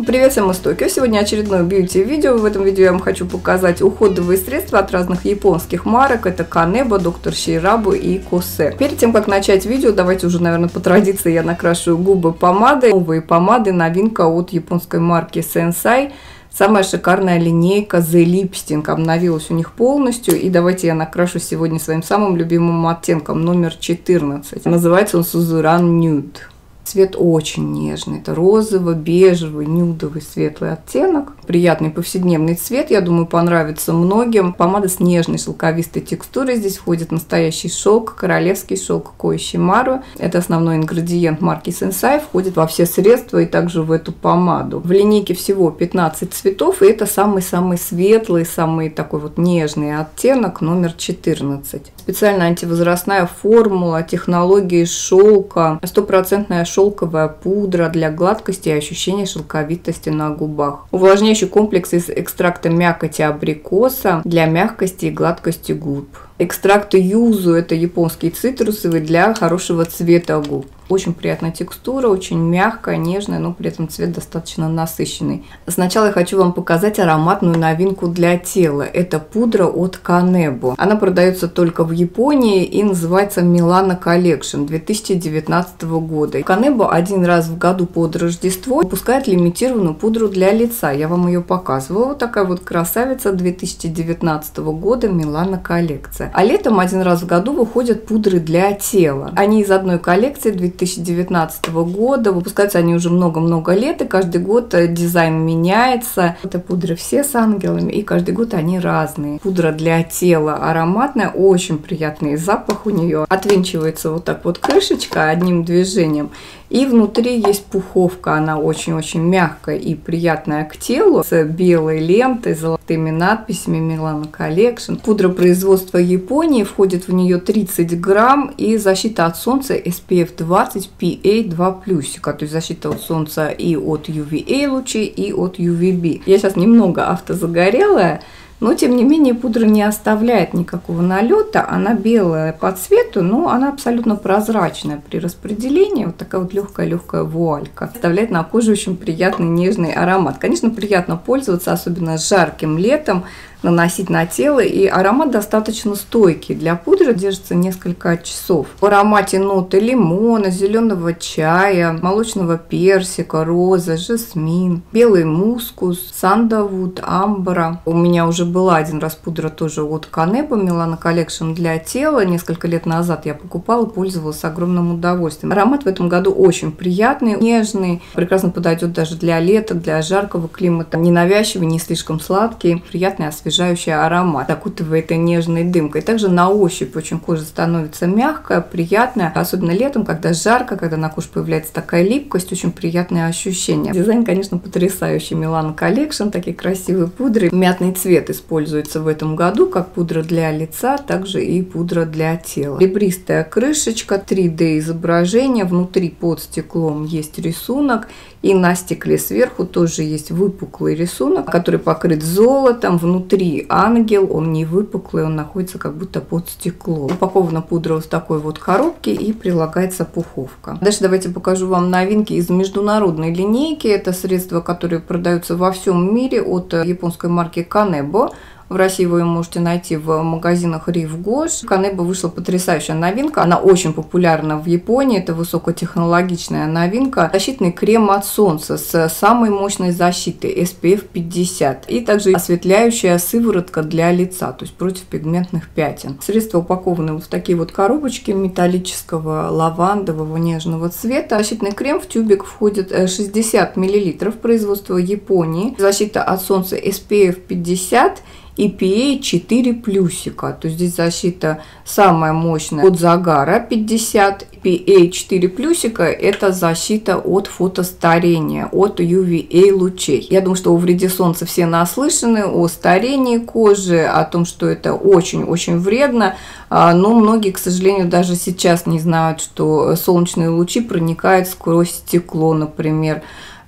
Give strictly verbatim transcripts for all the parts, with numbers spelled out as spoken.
Привет всем из Токио! Сегодня очередное бьюти-видео. В этом видео я вам хочу показать уходовые средства от разных японских марок. Это Канебо, Доктор Шейрабу и Косе. Перед тем, как начать видео, давайте уже, наверное, по традиции я накрашу губы помадой. Новые помады, новинка от японской марки Sensai. Самая шикарная линейка The Lipsting обновилась у них полностью. И давайте я накрашу сегодня своим самым любимым оттенком, номер четырнадцать. Называется он Suzerain Nude. Цвет очень нежный, это розово-бежевый, нюдовый, светлый оттенок. Приятный повседневный цвет, я думаю, понравится многим. Помада с нежной шелковистой текстурой, здесь входит настоящий шелк, королевский шелк Коишимару. Это основной ингредиент марки Sensai, входит во все средства и также в эту помаду. В линейке всего пятнадцать цветов, и это самый-самый светлый, самый такой вот нежный оттенок, номер четырнадцать. Специально антивозрастная формула, технологии шелка, стопроцентная шелковая пудра для гладкости и ощущения шелковитости на губах. Увлажняющий комплекс из экстракта мякоти абрикоса для мягкости и гладкости губ. Экстракт юзу – это японский цитрусовый для хорошего цвета губ. Очень приятная текстура, очень мягкая, нежная, но при этом цвет достаточно насыщенный. Сначала я хочу вам показать ароматную новинку для тела. Это пудра от Канебо. Она продается только в Японии и называется Milano Collection две тысячи девятнадцатого года. Канебо один раз в году под Рождество выпускает лимитированную пудру для лица. Я вам ее показывала. Вот такая вот красавица две тысячи девятнадцатого года Milano Collection. А летом один раз в году выходят пудры для тела. Они из одной коллекции две тысячи девятнадцатого года. Выпускаются они уже много-много лет, и каждый год дизайн меняется. Это пудры все с ангелами, и каждый год они разные. Пудра для тела ароматная, очень приятный запах у нее. Отвинчивается вот так вот крышечка одним движением. И внутри есть пуховка, она очень-очень мягкая и приятная к телу, с белой лентой, золотыми надписями Milano Collection. Пудра производства Японии, входит в нее тридцать грамм, и защита от солнца эс пи эф двадцать пи эй два плюсика, то есть защита от солнца и от ю ви эй лучей, и от ю ви би. Я сейчас немного автозагорелая, но, тем не менее, пудра не оставляет никакого налета. Она белая по цвету, но она абсолютно прозрачная при распределении. Вот такая вот легкая-легкая вуалька. Оставляет на коже очень приятный нежный аромат. Конечно, приятно пользоваться, особенно жарким летом, наносить на тело, и аромат достаточно стойкий. Для пудры держится несколько часов. В аромате ноты лимона, зеленого чая, молочного персика, роза, жасмин, белый мускус, сандалвуд, амбра. У меня уже была один раз пудра тоже от Канебо, Milano Collection для тела. Несколько лет назад я покупала, пользовалась с огромным удовольствием. Аромат в этом году очень приятный, нежный, прекрасно подойдет даже для лета, для жаркого климата. Ненавязчивый, не слишком сладкий, приятный, освежающий. Освежающий аромат, окутывает нежной дымкой. Также на ощупь очень кожа становится мягкая, приятная, особенно летом, когда жарко, когда на коже появляется такая липкость, очень приятное ощущение. Дизайн, конечно, потрясающий. Milano Collection, такие красивые пудры. Мятный цвет используется в этом году, как пудра для лица, также и пудра для тела. Ребристая крышечка, три дэ изображение, внутри под стеклом есть рисунок, и на стекле сверху тоже есть выпуклый рисунок, который покрыт золотом. Внутри ангел, он не выпуклый, он находится как будто под стеклом. Упакована пудра в такой вот коробке и прилагается пуховка. Дальше давайте покажу вам новинки из международной линейки. Это средства, которые продаются во всем мире от японской марки Канебо. В России вы ее можете найти в магазинах Рив Гош. Канебо вышла потрясающая новинка. Она очень популярна в Японии. Это высокотехнологичная новинка. Защитный крем от солнца с самой мощной защитой эс пи эф пятьдесят. И также осветляющая сыворотка для лица, то есть против пигментных пятен. Средства упакованы вот в такие вот коробочки металлического лавандового нежного цвета. Защитный крем в тюбик входит шестьдесят миллилитров, производства Японии. Защита от солнца эс пи эф пятьдесят и пи эй четыре плюсика, то есть здесь защита самая мощная от загара пятьдесят, пи эй четыре плюсика это защита от фотостарения, от ю ви эй лучей. Я думаю, что о вреде солнца все наслышаны, о старении кожи, о том, что это очень-очень вредно, но многие, к сожалению, даже сейчас не знают, что солнечные лучи проникают сквозь стекло, например.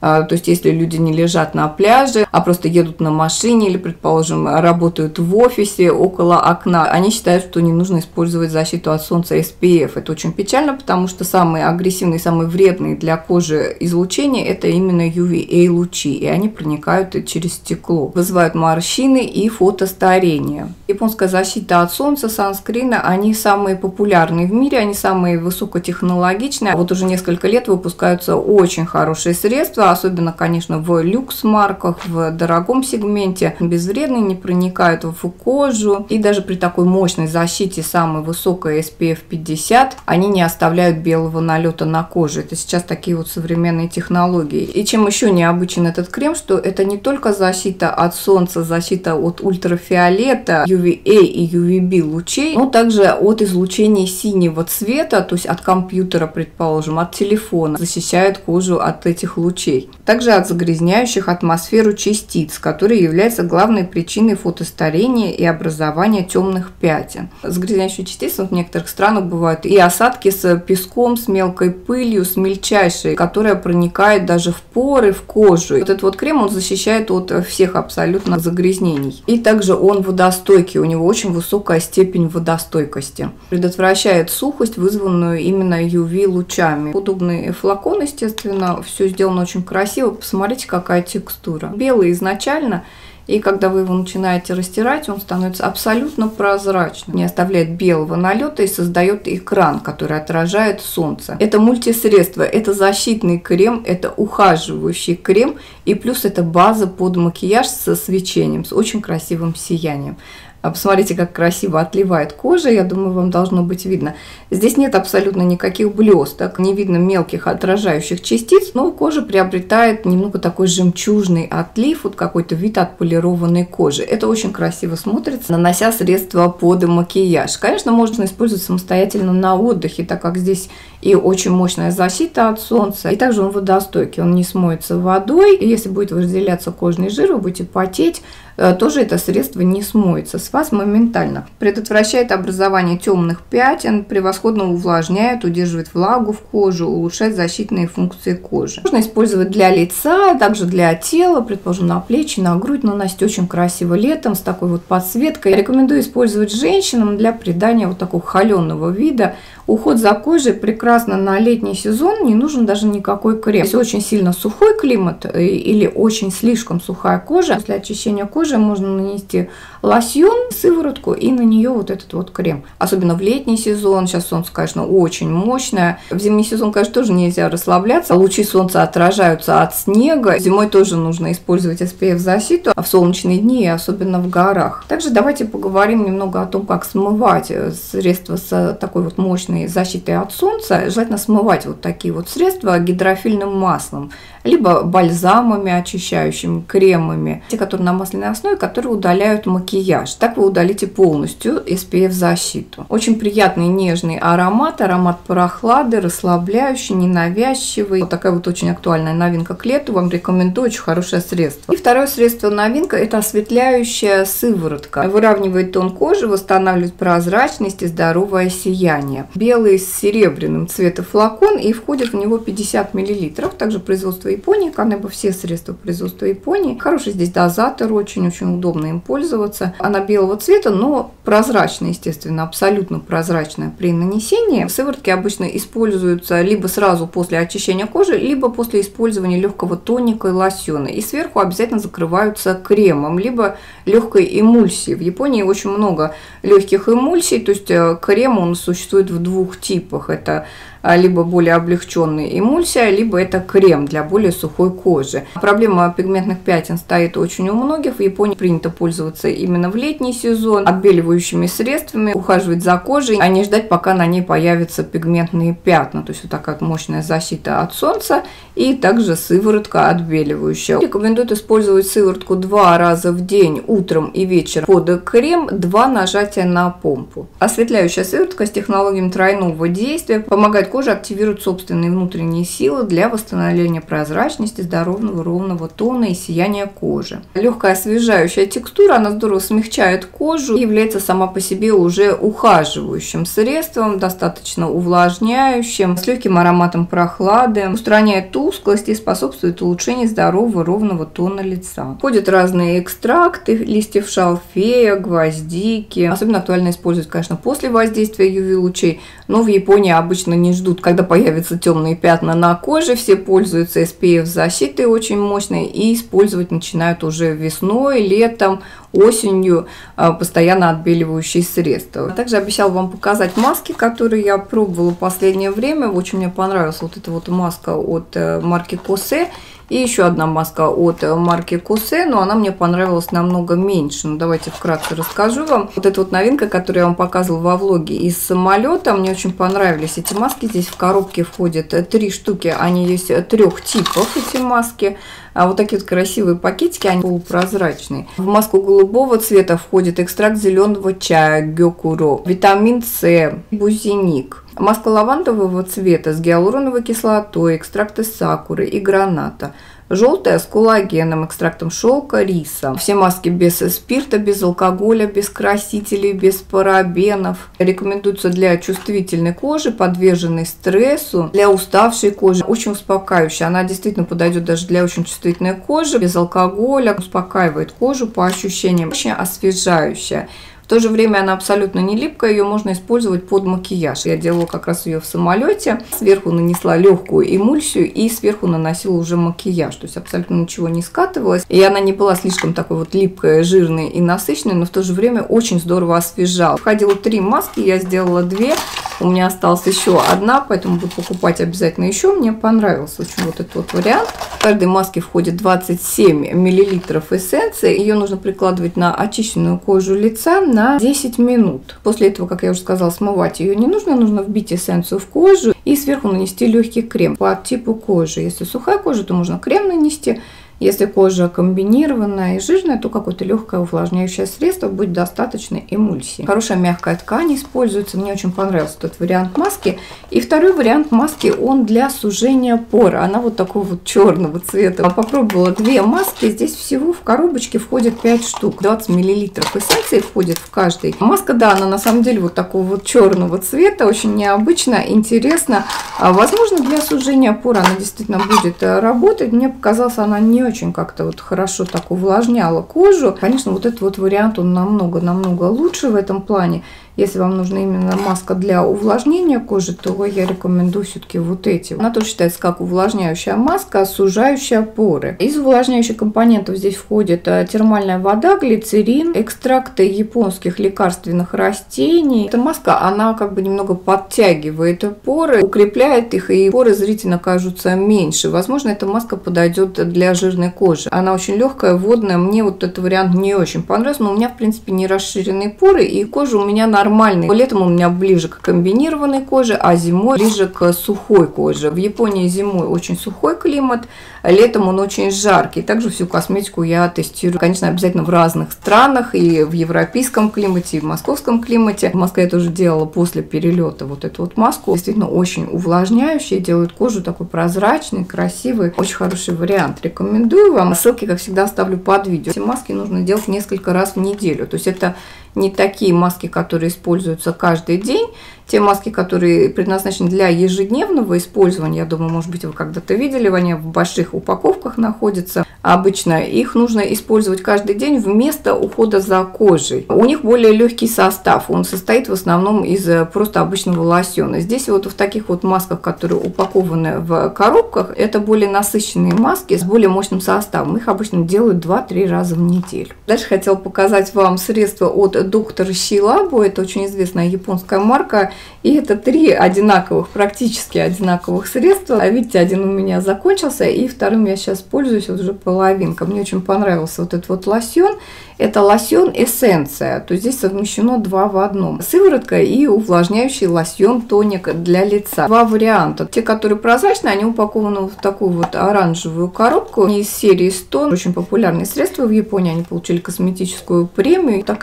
То есть если люди не лежат на пляже, а просто едут на машине или, предположим, работают в офисе около окна, они считают, что не нужно использовать защиту от солнца эс пи эф. Это очень печально, потому что самые агрессивные, самые вредные для кожи излучения это именно ю ви эй лучи, и они проникают через стекло, вызывают морщины и фотостарение. Японская защита от солнца, санскрины, они самые популярные в мире, они самые высокотехнологичные. Вот уже несколько лет выпускаются очень хорошие средства, особенно, конечно, в люкс-марках, в дорогом сегменте, безвредные, не проникают в кожу, и даже при такой мощной защите, самой высокой эс пи эф пятьдесят, они не оставляют белого налета на коже. Это сейчас такие вот современные технологии. И чем еще необычен этот крем, что это не только защита от солнца, защита от ультрафиолета, ю ви эй и ю ви би лучей, но также от излучения синего цвета, то есть от компьютера, предположим, от телефона, защищает кожу от этих лучей. Также от загрязняющих атмосферу частиц, которые являются главной причиной фотостарения и образования темных пятен. Загрязняющие частицы в некоторых странах бывают и осадки с песком, с мелкой пылью, с мельчайшей, которая проникает даже в поры, в кожу. Вот этот вот крем, он защищает от всех абсолютно загрязнений. И также он водостойкий, у него очень высокая степень водостойкости. Предотвращает сухость, вызванную именно ю ви лучами. Удобный флакон, естественно, все сделано очень красиво. Посмотрите, какая текстура. Белый изначально, и когда вы его начинаете растирать, он становится абсолютно прозрачным, не оставляет белого налета и создает экран, который отражает солнце. Это мультисредство, это защитный крем, это ухаживающий крем, и плюс это база под макияж со свечением, с очень красивым сиянием. Посмотрите, как красиво отливает кожа, я думаю, вам должно быть видно. Здесь нет абсолютно никаких блесток, не видно мелких отражающих частиц, но кожа приобретает немного такой жемчужный отлив, вот какой-то вид отполированной кожи. Это очень красиво смотрится, нанося средства под макияж. Конечно, можно использовать самостоятельно на отдыхе, так как здесь и очень мощная защита от солнца, и также он водостойкий, он не смоется водой, и если будет выделяться кожный жир, вы будете потеть, тоже это средство не смоется с вас моментально. Предотвращает образование темных пятен, превосходно увлажняет, удерживает влагу в коже, улучшает защитные функции кожи. Можно использовать для лица, также для тела, предположим, на плечи, на грудь, наносить очень красиво летом с такой вот подсветкой. Рекомендую использовать женщинам для придания вот такого холеного вида. Уход за кожей прекрасно на летний сезон, не нужен даже никакой крем. Если очень сильно сухой климат или очень слишком сухая кожа, для очищения кожи можно нанести лосьон, сыворотку и на нее вот этот вот крем. Особенно в летний сезон, сейчас солнце, конечно, очень мощное. В зимний сезон, конечно, тоже нельзя расслабляться. Лучи солнца отражаются от снега. Зимой тоже нужно использовать эс пи эф защиту, а в солнечные дни, особенно в горах. Также давайте поговорим немного о том, как смывать средства с такой вот мощной защитой от солнца. Желательно смывать вот такие вот средства гидрофильным маслом, либо бальзамами очищающими, кремами, те, которые на масляной основе, которые удаляют макияж. Так вы удалите полностью эс пи эф защиту. Очень приятный нежный аромат, аромат прохлады, расслабляющий, ненавязчивый. Вот такая вот очень актуальная новинка к лету. Вам рекомендую, очень хорошее средство. И второе средство новинка — это осветляющая сыворотка. Выравнивает тон кожи, восстанавливает прозрачность и здоровое сияние. Белый с серебряным цветом флакон, и входит в него пятьдесят миллилитров. Также производство Японии, Канебо, все средства производства Японии. Хороший здесь дозатор, очень-очень удобно им пользоваться. Она белого цвета, но прозрачная, естественно, абсолютно прозрачная при нанесении. Сыворотки обычно используются либо сразу после очищения кожи, либо после использования легкого тоника и лосьона. И сверху обязательно закрываются кремом, либо легкой эмульсией. В Японии очень много легких эмульсий, то есть крем он существует в двух типах. Это либо более облегченная эмульсия, либо это крем для более сухой кожи. Проблема пигментных пятен стоит очень у многих. В Японии принято пользоваться именно в летний сезон отбеливающими средствами, ухаживать за кожей, а не ждать, пока на ней появятся пигментные пятна. То есть вот такая мощная защита от солнца и также сыворотка отбеливающая. Рекомендуют использовать сыворотку два раза в день, утром и вечером под крем, два нажатия на помпу. Осветляющая сыворотка с технологиями тройного действия помогает кожи активирует собственные внутренние силы для восстановления прозрачности, здорового ровного тона и сияния кожи. Легкая освежающая текстура, она здорово смягчает кожу и является сама по себе уже ухаживающим средством, достаточно увлажняющим, с легким ароматом прохлады, устраняет тусклость и способствует улучшению здорового ровного тона лица. Входят разные экстракты листьев шалфея, гвоздики. Особенно актуально использовать, конечно, после воздействия ю ви-лучей, но в Японии обычно не ждут, когда появятся темные пятна на коже. Все пользуются эс пи эф защитой очень мощной и использовать начинают уже весной, летом, осенью постоянно отбеливающие средства. Также обещал вам показать маски, которые я пробовала в последнее время. Очень мне понравилась вот эта вот маска от марки Kose. И еще одна маска от марки Kose, но она мне понравилась намного меньше. Ну, давайте вкратце расскажу вам. Вот эта вот новинка, которую я вам показывала во влоге из самолета, мне очень понравились эти маски. Здесь в коробке входят три штуки, они есть трех типов, эти маски. А вот такие вот красивые пакетики, они полупрозрачные. В маску голубого цвета входит экстракт зеленого чая гёкуро, витамин С, бузиник. Маска лавандового цвета с гиалуроновой кислотой, экстракты сакуры и граната. Желтая с коллагеном, экстрактом шелка, риса. Все маски без спирта, без алкоголя, без красителей, без парабенов. Рекомендуются для чувствительной кожи, подверженной стрессу, для уставшей кожи. Очень успокаивающая. Она действительно подойдет даже для очень чувствительной кожи, без алкоголя. Успокаивает кожу по ощущениям. Очень освежающая. В то же время она абсолютно не липкая, ее можно использовать под макияж. Я делала как раз ее в самолете, сверху нанесла легкую эмульсию и сверху наносила уже макияж. То есть абсолютно ничего не скатывалось. И она не была слишком такой вот липкой, жирной и насыщенной, но в то же время очень здорово освежала. Входило три маски, я сделала две. У меня осталась еще одна, поэтому буду покупать обязательно еще. Мне понравился очень вот этот вот вариант. В каждой маске входит двадцать семь миллилитров эссенции. Ее нужно прикладывать на очищенную кожу лица на десять минут. После этого, как я уже сказала, смывать ее не нужно. Нужно вбить эссенцию в кожу и сверху нанести легкий крем по типу кожи. Если сухая кожа, то можно крем нанести. Если кожа комбинированная и жирная, то какое-то легкое увлажняющее средство будет достаточно эмульсии. Хорошая мягкая ткань используется. Мне очень понравился этот вариант маски. И второй вариант маски, он для сужения пор. Она вот такого вот черного цвета. Я попробовала две маски. Здесь всего в коробочке входит пять штук. двадцать миллилитров эссенции входит в каждой. Маска, да, она на самом деле вот такого вот черного цвета. Очень необычно, интересно. Возможно, для сужения пор она действительно будет работать. Мне показалось, она не очень очень как-то вот хорошо так увлажняла кожу. Конечно, вот этот вот вариант, он намного-намного лучше в этом плане. Если вам нужна именно маска для увлажнения кожи, то я рекомендую все-таки вот эти. Она тоже считается как увлажняющая маска, сужающая поры. Из увлажняющих компонентов здесь входит термальная вода, глицерин, экстракты японских лекарственных растений. Эта маска, она как бы немного подтягивает поры, укрепляет их, и поры зрительно кажутся меньше. Возможно, эта маска подойдет для жирной кожи. Она очень легкая, водная. Мне вот этот вариант не очень понравился, но у меня, в принципе, не расширенные поры, и кожа у меня на нормальный. Летом у меня ближе к комбинированной коже, а зимой ближе к сухой коже. В Японии зимой очень сухой климат, летом он очень жаркий. Также всю косметику я тестирую, конечно, обязательно в разных странах, и в европейском климате, и в московском климате. В Москве я тоже делала после перелета вот эту вот маску. Действительно очень увлажняющая, делает кожу такой прозрачной, красивой. Очень хороший вариант. Рекомендую вам. Ссылки, как всегда, оставлю под видео. Эти маски нужно делать несколько раз в неделю. То есть это не такие маски, которые используются каждый день. Те маски, которые предназначены для ежедневного использования, я думаю, может быть, вы когда-то видели, они в больших упаковках находятся. Обычно их нужно использовать каждый день вместо ухода за кожей. У них более легкий состав, он состоит в основном из просто обычного лосьона. Здесь вот в таких вот масках, которые упакованы в коробках, это более насыщенные маски с более мощным составом. Их обычно делают два-три раза в неделю. Дальше хотела показать вам средства от доктор Шилабу. Это очень известная японская марка. И это три одинаковых, практически одинаковых средства. А видите, один у меня закончился, и вторым я сейчас пользуюсь, вот уже половинка. Мне очень понравился вот этот вот лосьон. Это лосьон эссенция, то есть здесь совмещено два в одном. Сыворотка и увлажняющий лосьон-тоник для лица. Два варианта. Те, которые прозрачные, они упакованы в такую вот оранжевую коробку. Они из серии сто. Очень популярные средства в Японии. Они получили косметическую премию. Такая здесь упаковка.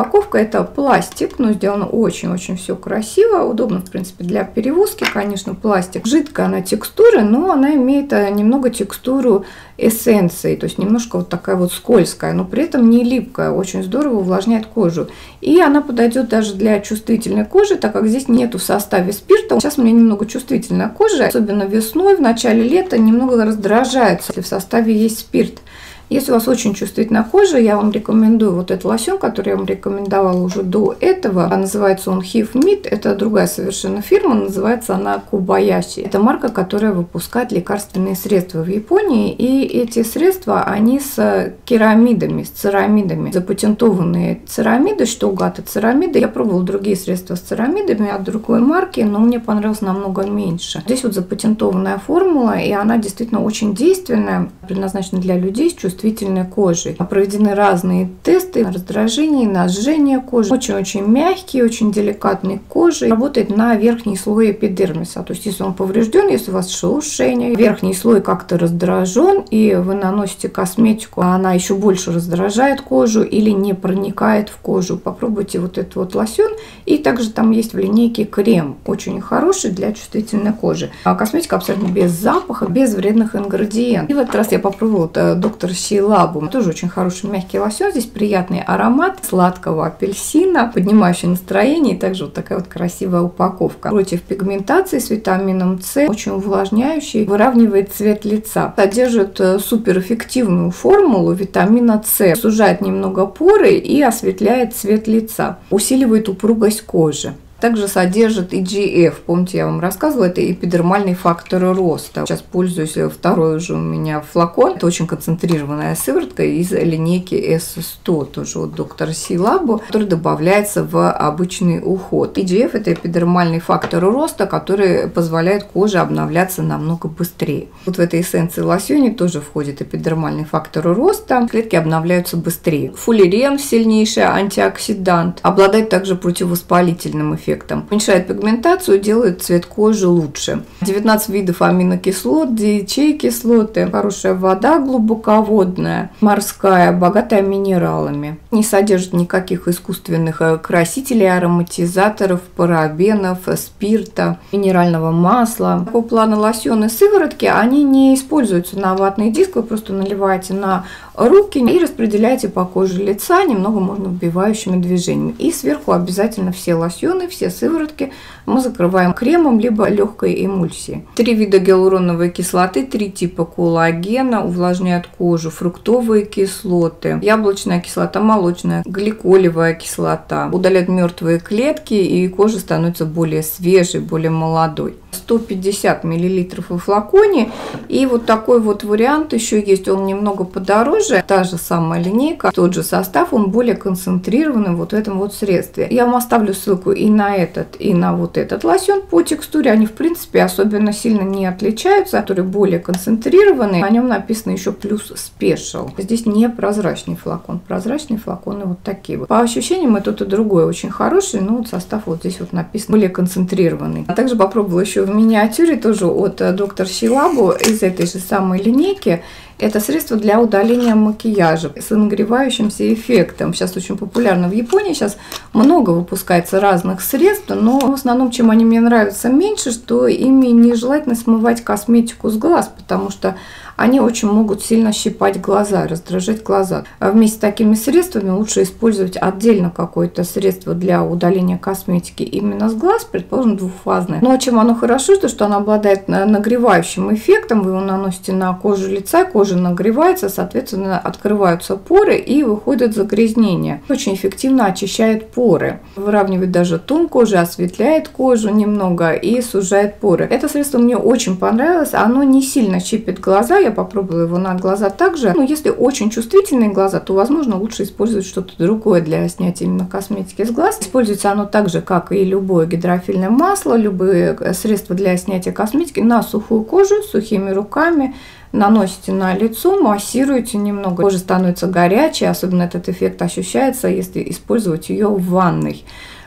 упаковка. Это пластик, но сделано очень-очень все красиво. Удобно, в принципе, для перевозки, конечно, пластик. Жидкая она текстура, но она имеет немного текстуру эссенции, то есть немножко вот такая вот скользкая, но при этом не липкая, очень здорово увлажняет кожу. И она подойдет даже для чувствительной кожи, так как здесь нету в составе спирта. Сейчас у меня немного чувствительная кожа, особенно весной, в начале лета немного раздражается, если в составе есть спирт. Если у вас очень чувствительная кожа, я вам рекомендую вот этот лосьон, который я вам рекомендовала уже до этого. Называется он Хив Мид. Это другая совершенно фирма, называется она Кубаяши. Это марка, которая выпускает лекарственные средства в Японии. И эти средства, они с керамидами, с церамидами. Запатентованные церамиды, что угата церамиды. Я пробовала другие средства с церамидами от другой марки, но мне понравилось намного меньше. Здесь вот запатентованная формула, и она действительно очень действенная, предназначена для людей с чувствительностью чувствительной кожей. Проведены разные тесты на раздражение, на жжение кожи. Очень-очень мягкий, очень деликатный кожей. Работает на верхний слой эпидермиса. То есть, если он поврежден, если у вас шелушение, верхний слой как-то раздражен, и вы наносите косметику, а она еще больше раздражает кожу или не проникает в кожу, попробуйте вот этот вот лосьон. И также там есть в линейке крем. Очень хороший для чувствительной кожи. А косметика абсолютно без запаха, без вредных ингредиентов. И в этот раз я попробовала доктор Шейлабу. Тоже очень хороший мягкий лосьон. Здесь приятный аромат сладкого апельсина, поднимающий настроение. И также вот такая вот красивая упаковка. Против пигментации с витамином С. Очень увлажняющий. Выравнивает цвет лица. Содержит суперэффективную формулу витамина С. Сужает немного поры и осветляет цвет лица. Усиливает упругость кожи. Также содержит и джи эф. Помните, я вам рассказывала, это эпидермальный фактор роста. Сейчас пользуюсь, второй уже у меня флакон. Это очень концентрированная сыворотка из линейки эс сто, тоже от доктора Шейлабу, который добавляется в обычный уход. и джи эф это эпидермальный фактор роста, который позволяет коже обновляться намного быстрее. Вот в этой эссенции лосьоне тоже входит эпидермальный фактор роста. Клетки обновляются быстрее. Фуллерен, сильнейший антиоксидант, обладает также противовоспалительным эффектом. Уменьшает пигментацию, делает цвет кожи лучше. девятнадцать видов аминокислот, ди эйч эй-кислоты, хорошая вода глубоководная, морская, богатая минералами. Не содержит никаких искусственных красителей, ароматизаторов, парабенов, спирта, минерального масла. По плану лосьоны, сыворотки, они не используются на ватный диск, вы просто наливаете на руки и распределяете по коже лица, немного можно вбивающими движениями. И сверху обязательно все лосьоны, все сыворотки мы закрываем кремом либо легкой эмульсией. Три вида гиалуроновой кислоты, три типа коллагена, увлажняют кожу, фруктовые кислоты, яблочная кислота, молочная, гликолевая кислота, удаляют мертвые клетки, и кожа становится более свежей, более молодой. сто пятьдесят миллилитров в флаконе. И вот такой вот вариант еще есть, он немного подороже, та же самая линейка, тот же состав, он более концентрированный вот в этом вот средстве. Я вам оставлю ссылку и на этот, и на вот этот лосьон. По текстуре они в принципе особенно сильно не отличаются, которые более концентрированные. На нем написано еще плюс спешл. Здесь не прозрачный флакон, прозрачные флаконы вот такие вот. По ощущениям и тот и другой очень хороший, но вот состав вот здесь вот написан более концентрированный. А также попробовала еще в миниатюре тоже от доктора Шейлабу из этой же самой линейки. Это средство для удаления макияжа с нагревающимся эффектом. Сейчас очень популярно в Японии. Сейчас много выпускается разных средств, но в основном, чем они мне нравятся меньше, что ими нежелательно смывать косметику с глаз, потому что они очень могут сильно щипать глаза, раздражать глаза. А вместе с такими средствами лучше использовать отдельно какое-то средство для удаления косметики именно с глаз, предположим, двухфазное. Но чем оно хорошо, то что оно обладает нагревающим эффектом. Вы его наносите на кожу лица, кожа нагревается, соответственно, открываются поры и выходит загрязнение. Очень эффективно очищает поры, выравнивает даже тон кожи, осветляет кожу немного и сужает поры. Это средство мне очень понравилось, оно не сильно щипит глаза. Я попробовала его на глаза также. Но если очень чувствительные глаза, то, возможно, лучше использовать что-то другое для снятия именно косметики с глаз. Используется оно так же, как и любое гидрофильное масло, любые средства для снятия косметики на сухую кожу, сухими руками. Наносите на лицо, массируете немного. Кожа становится горячей, особенно этот эффект ощущается, если использовать ее в ванной.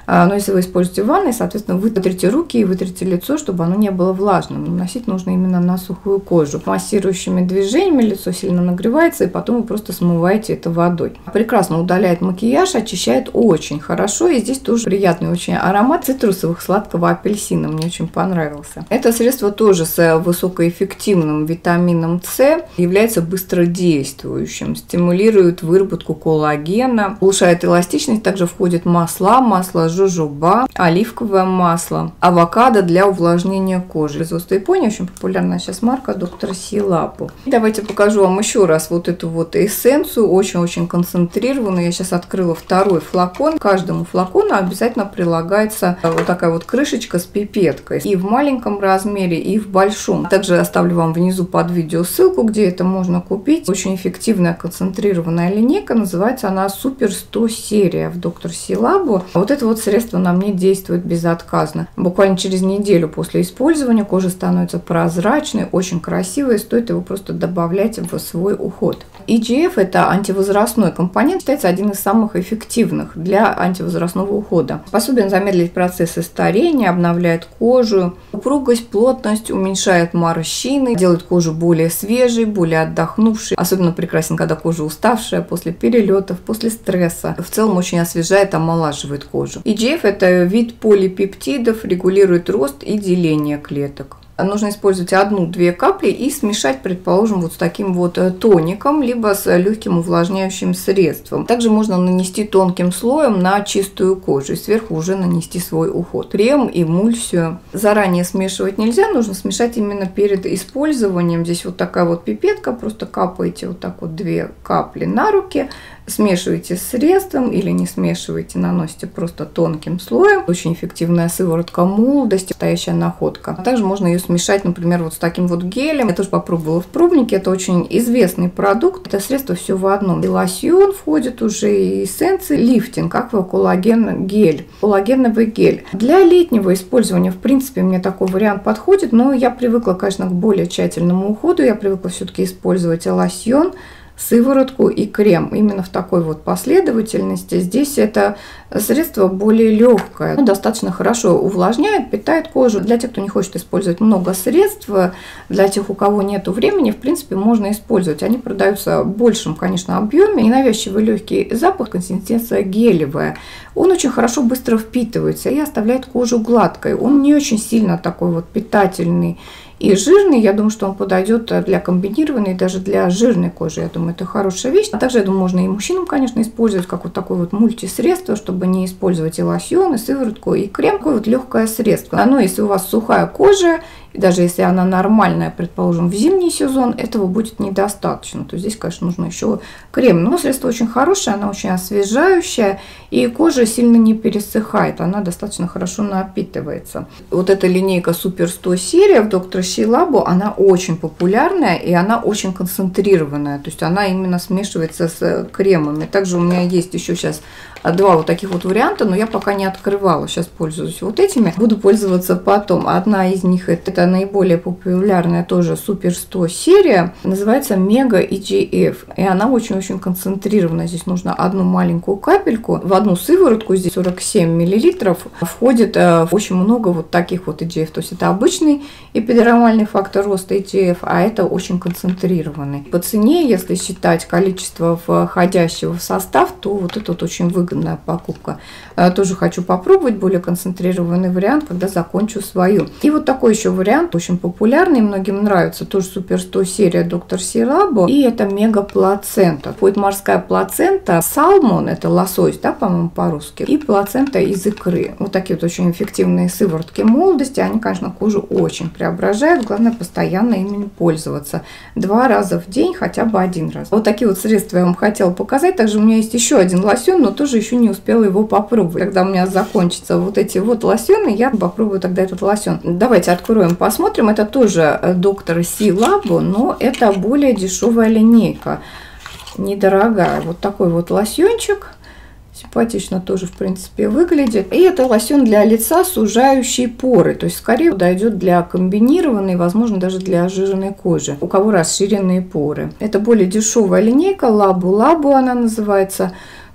Но если вы используете в ванной, соответственно, вытрите руки и вытрите лицо, чтобы оно не было влажным. Наносить нужно именно на сухую кожу. Массирующими движениями лицо сильно нагревается, и потом вы просто смываете это водой. Прекрасно удаляет макияж, очищает очень хорошо. И здесь тоже приятный очень аромат цитрусовых сладкого апельсина. Мне очень понравился. Это средство тоже с высокоэффективным витамином С, является быстродействующим, стимулирует выработку коллагена, улучшает эластичность. Также входит масла, масло жожоба, оливковое масло, авокадо для увлажнения кожи. Производство Японии, очень популярная сейчас марка доктор Силапу. Давайте покажу вам еще раз вот эту вот эссенцию, очень-очень концентрированную. Я сейчас открыла второй флакон. К каждому флакону обязательно прилагается вот такая вот крышечка с пипеткой. И в маленьком размере, и в большом. Также оставлю вам внизу под видео ссылку, где это можно купить. Очень эффективная концентрированная линейка. Называется она Супер сто серия в доктор Силапу. Вот это вот средство на мне действует безотказно. Буквально через неделю после использования кожа становится прозрачной, очень красивой. Стоит его просто добавлять в свой уход. и джи эф – это антивозрастной компонент, считается один из самых эффективных для антивозрастного ухода. Способен замедлить процессы старения, обновляет кожу, упругость, плотность, уменьшает морщины, делает кожу более свежей, более отдохнувшей. Особенно прекрасен, когда кожа уставшая после перелетов, после стресса. В целом очень освежает, омолаживает кожу. и джи эф – это вид полипептидов, регулирует рост и деление клеток. Нужно использовать одну-две капли и смешать, предположим, вот с таким вот тоником, либо с легким увлажняющим средством. Также можно нанести тонким слоем на чистую кожу и сверху уже нанести свой уход. Крем, эмульсию. Заранее смешивать нельзя, нужно смешать именно перед использованием. Здесь вот такая вот пипетка, просто капаете вот так вот две капли на руки. Смешиваете с средством или не смешиваете, наносите просто тонким слоем. Очень эффективная сыворотка молодости, настоящая находка. А также можно ее смешать, например, вот с таким вот гелем. Я тоже попробовала в пробнике, это очень известный продукт. Это средство все в одном. И лосьон входит уже, и эссенции, лифтинг, акваколлаген гель, коллагеновый гель. Для летнего использования, в принципе, мне такой вариант подходит, но я привыкла, конечно, к более тщательному уходу. Я привыкла все-таки использовать лосьон, сыворотку и крем именно в такой вот последовательности. Здесь это средство более легкое, достаточно хорошо увлажняет, питает кожу. Для тех, кто не хочет использовать много средств, для тех, у кого нет времени, в принципе, можно использовать. Они продаются в большем, конечно, объеме. Ненавязчивый легкий запах, консистенция гелевая. Он очень хорошо быстро впитывается и оставляет кожу гладкой. Он не очень сильно такой вот питательный и жирный. Я думаю, что он подойдет для комбинированной, даже для жирной кожи. Я думаю, это хорошая вещь. А также, я думаю, можно и мужчинам, конечно, использовать как вот такое вот мультисредство, чтобы не использовать и лосьон, и сыворотку, и крем. Такое вот легкое средство. Но если у вас сухая кожа, и даже если она нормальная, предположим, в зимний сезон, этого будет недостаточно. То здесь, конечно, нужно еще крем. Но средство очень хорошее, она очень освежающая, и кожа сильно не пересыхает. Она достаточно хорошо напитывается. Вот эта линейка Супер сто серия в доктор Силапу, она очень популярная, и она очень концентрированная. То есть она именно смешивается с кремами. Также у меня есть еще сейчас два вот таких вот варианта, но я пока не открывала. Сейчас пользуюсь вот этими. Буду пользоваться потом. Одна из них это, это наиболее популярная тоже Супер сто серия. Называется Мега и джи эф. И она очень-очень концентрированная. Здесь нужно одну маленькую капельку. В одну сыворотку, здесь сорок семь миллилитров, входит э, очень много вот таких вот и джи эф. То есть это обычный эпидермальный фактор роста и джи эф, а это очень концентрированный. По цене, если считать количество входящего в состав, то вот это вот очень выгодно. Покупка. Тоже хочу попробовать более концентрированный вариант, когда закончу свою. И вот такой еще вариант, очень популярный, многим нравится, тоже Супер сто серия доктор Силапу. И это мега плацента. Будет морская плацента, салмон, это лосось, да, по-моему, по-русски, и плацента из икры. Вот такие вот очень эффективные сыворотки молодости. Они, конечно, кожу очень преображают. Главное, постоянно ими пользоваться. Два раза в день, хотя бы один раз. Вот такие вот средства я вам хотела показать. Также у меня есть еще один лосьон, но тоже еще не успела его попробовать. Когда у меня закончатся вот эти вот лосьоны, я попробую тогда этот лосьон. Давайте откроем, посмотрим. Это тоже доктор Силапу, но это более дешевая линейка, недорогая. Вот такой вот лосьончик. Симпатично тоже, в принципе, выглядит. И это лосьон для лица, сужающий поры. То есть, скорее, подойдет для комбинированной, возможно, даже для жирной кожи. У кого расширенные поры. Это более дешевая линейка. Лабу-лабу она называется.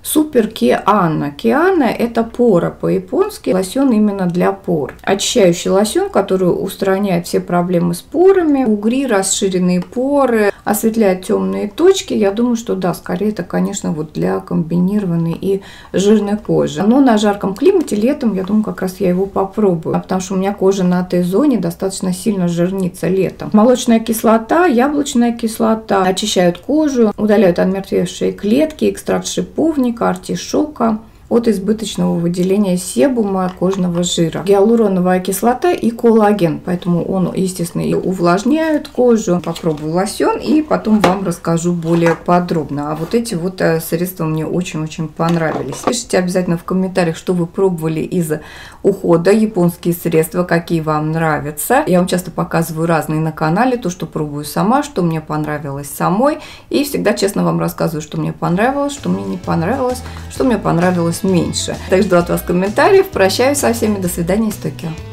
Супер Киана. Киана – это пора по-японски, лосьон именно для пор. Очищающий лосьон, который устраняет все проблемы с порами, угри, расширенные поры, осветляет темные точки. Я думаю, что да, скорее это, конечно, вот для комбинированной и жирной кожи. Но на жарком климате летом, я думаю, как раз я его попробую, потому что у меня кожа на Т-зоне достаточно сильно жирнится летом. Молочная кислота, яблочная кислота очищают кожу, удаляют омертвевшие клетки, экстракт шиповника, артишока от избыточного выделения себума, кожного жира. Гиалуроновая кислота и коллаген, поэтому он, естественно, и увлажняет кожу. Попробую лосьон и потом вам расскажу более подробно. А вот эти вот средства мне очень-очень понравились. Пишите обязательно в комментариях, что вы пробовали из ухода, японские средства, какие вам нравятся. Я вам часто показываю разные на канале, то, что пробую сама, что мне понравилось самой. И всегда честно вам рассказываю, что мне понравилось, что мне не понравилось, что мне понравилось меньше. Так, жду от вас комментариев. Прощаюсь со всеми. До свидания из Токио.